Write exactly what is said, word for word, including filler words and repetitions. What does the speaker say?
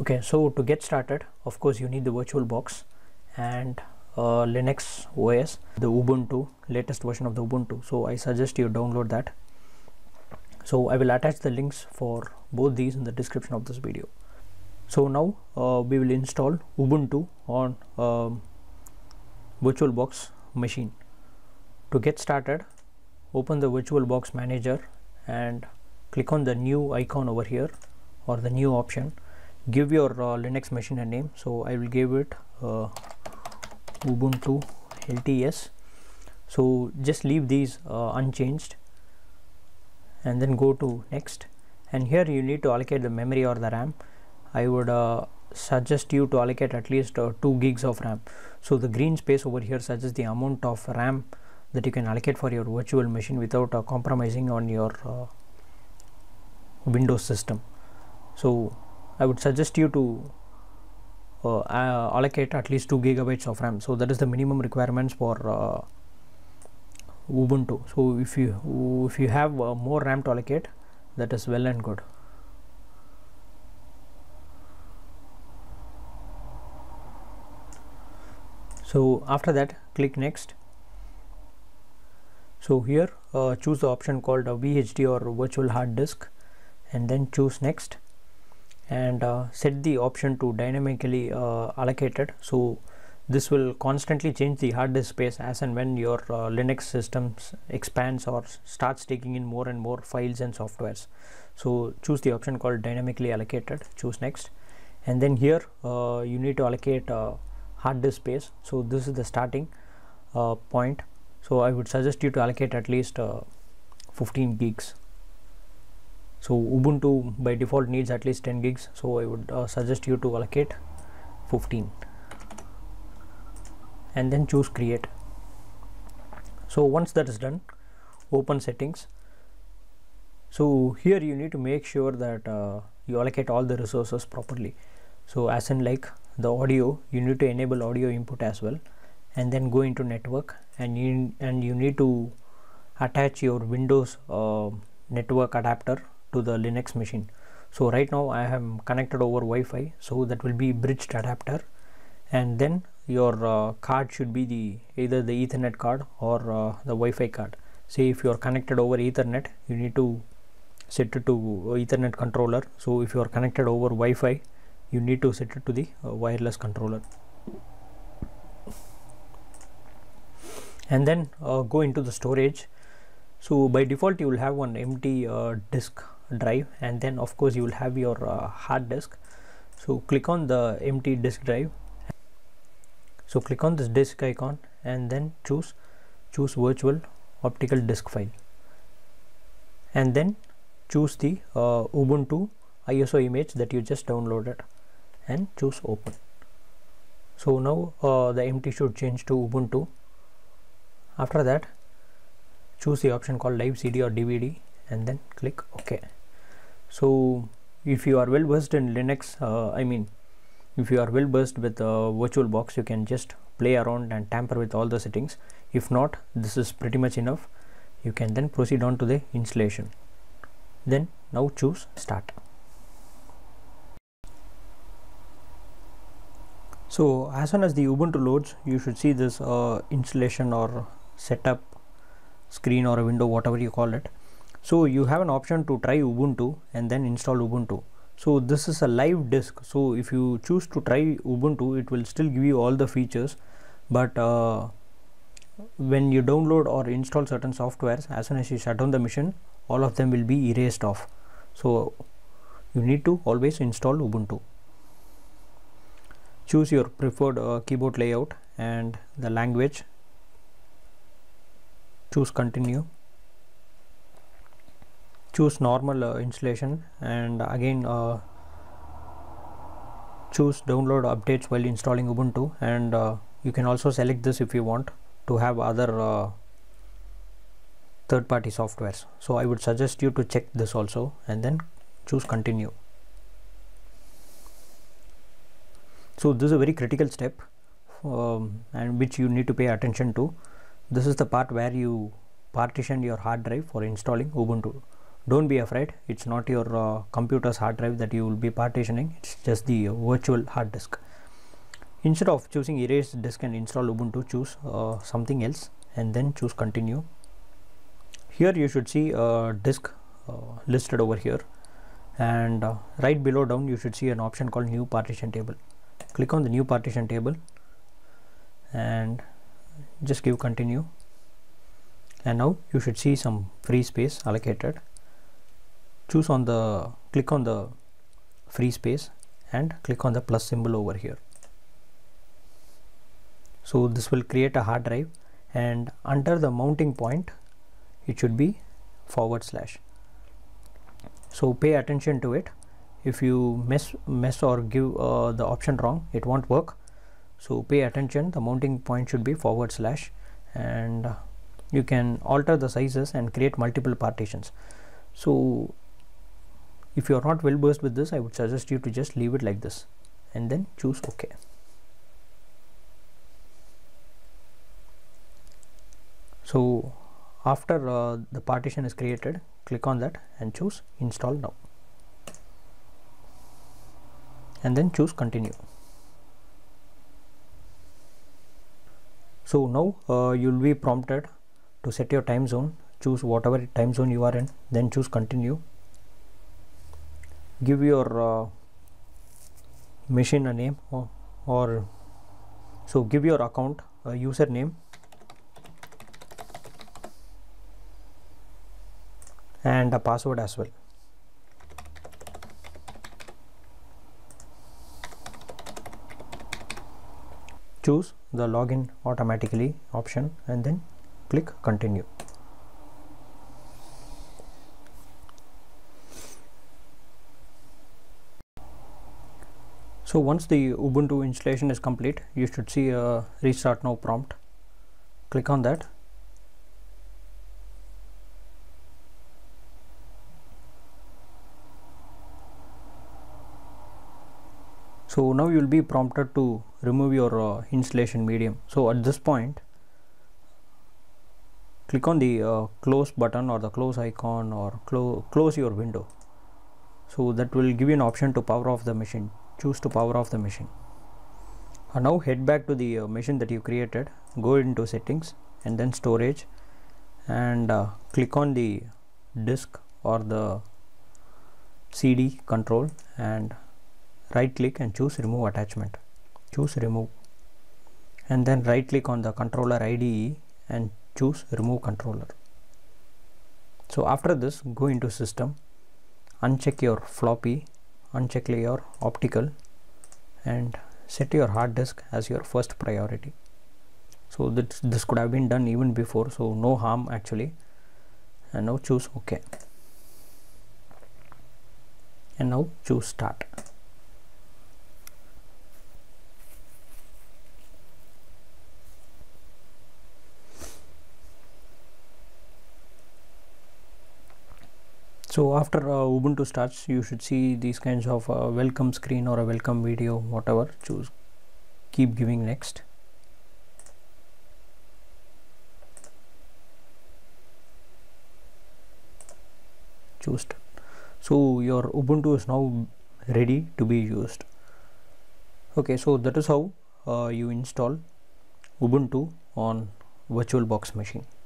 Okay, so to get started, of course you need the VirtualBox and uh, Linux O S, the Ubuntu, latest version of the Ubuntu. So I suggest you download that. So I will attach the links for both these in the description of this video. So now uh, we will install Ubuntu on um, VirtualBox machine. To get started, open the VirtualBox manager and click on the new icon over here, or the new option. Give your uh, Linux machine a name. So I will give it uh, Ubuntu L T S. So just leave these uh, unchanged and then go to next, and here you need to allocate the memory or the RAM. I would uh, suggest you to allocate at least uh, two gigs of RAM. So the green space over here suggests the amount of RAM that you can allocate for your virtual machine without uh, compromising on your uh, Windows system. So I would suggest you to uh, uh, allocate at least two gigabytes of RAM. So that is the minimum requirements for uh, Ubuntu. So if you if you have uh, more RAM to allocate, that is well and good. So after that, click next. So here uh, choose the option called a V H D or virtual hard disk, and then choose next, and uh, set the option to dynamically uh, allocated. So this will constantly change the hard disk space as and when your uh, Linux systems expands or starts taking in more and more files and softwares. So choose the option called dynamically allocated, choose next, and then here uh, you need to allocate uh, hard disk space. So this is the starting uh, point. So I would suggest you to allocate at least uh, fifteen gigs. So Ubuntu by default needs at least ten gigs, so I would uh, suggest you to allocate fifteen, and then choose create. So once that is done, open settings. So here you need to make sure that uh, you allocate all the resources properly. So as in like the audio, you need to enable audio input as well, and then go into network, and you and you need to attach your Windows uh, network adapter to the Linux machine. So right now I am connected over Wi-Fi, so that will be bridged adapter, and then your uh, card should be the either the Ethernet card or uh, the Wi-Fi card. Say if you are connected over Ethernet, you need to set it to Ethernet controller. So if you are connected over Wi-Fi, you need to set it to the uh, wireless controller, and then uh, go into the storage. So by default you will have one empty uh, disk drive, and then of course you will have your uh, hard disk. So click on the empty disk drive. So click on this disk icon and then choose choose virtual optical disk file, and then choose the uh, Ubuntu I S O image that you just downloaded and choose open. So now uh, the empty should change to Ubuntu. After that, choose the option called live C D or D V D and then click OK. So if you are well versed in Linux, uh, I mean if you are well versed with uh, VirtualBox, you can just play around and tamper with all the settings. If not, this is pretty much enough. You can then proceed on to the installation. Then now choose start. So as soon as the Ubuntu loads, you should see this uh, installation or setup screen or a window, whatever you call it. So you have an option to try Ubuntu and then install Ubuntu. So this is a live disk. So if you choose to try Ubuntu, it will still give you all the features, but uh, when you download or install certain softwares, as soon as you shut down the machine, all of them will be erased off. So you need to always install Ubuntu. Choose your preferred uh, keyboard layout and the language. Choose continue. Choose normal uh, installation, and again uh, choose download updates while installing Ubuntu, and uh, you can also select this if you want to have other uh, third-party softwares. So I would suggest you to check this also, and then choose continue. So this is a very critical step um, and which you need to pay attention to. This is the part where you partition your hard drive for installing Ubuntu. don't be afraid, it's not your uh, computer's hard drive that you will be partitioning, it's just the uh, virtual hard disk. Instead of choosing erase disk and install Ubuntu, choose uh, something else and then choose continue. Here you should see a disk uh, listed over here, and uh, right below down you should see an option called new partition table. Click on the new partition table and just give continue, and now you should see some free space allocated. Choose on the click on the free space and click on the plus symbol over here. So this will create a hard drive, and under the mounting point it should be forward slash. So pay attention to it. If you mess mess or give uh, the option wrong, it won't work. So pay attention, the mounting point should be forward slash, and uh, you can alter the sizes and create multiple partitions. So if you are not well versed with this, I would suggest you to just leave it like this and then choose OK. So after uh, the partition is created, click on that and choose install now, and then choose continue. So now uh, you will be prompted to set your time zone. Choose whatever time zone you are in, then choose continue. Give your uh, machine a name, or, or so give your account a username and a password as well. Choose the login automatically option and then click continue. So once the Ubuntu installation is complete, you should see a restart now prompt. Click on that. So now you will be prompted to remove your uh, installation medium. So at this point, click on the uh, close button or the close icon, or clo close your window. So that will give you an option to power off the machine. Choose to power off the machine. And now head back to the uh, machine that you created. Go into settings and then storage, and uh, click on the disk or the C D control and right click and choose remove attachment. Choose remove, and then right click on the controller I D E and choose remove controller. So after this, go into system, uncheck your floppy, uncheck your optical, and set your hard disk as your first priority. So this, this could have been done even before, so no harm actually. And now choose OK, and now choose start. So after uh, Ubuntu starts, you should see these kinds of uh, welcome screen or a welcome video, whatever. Choose keep giving next. Choose. So your Ubuntu is now ready to be used. Okay, so that is how uh, you install Ubuntu on VirtualBox machine.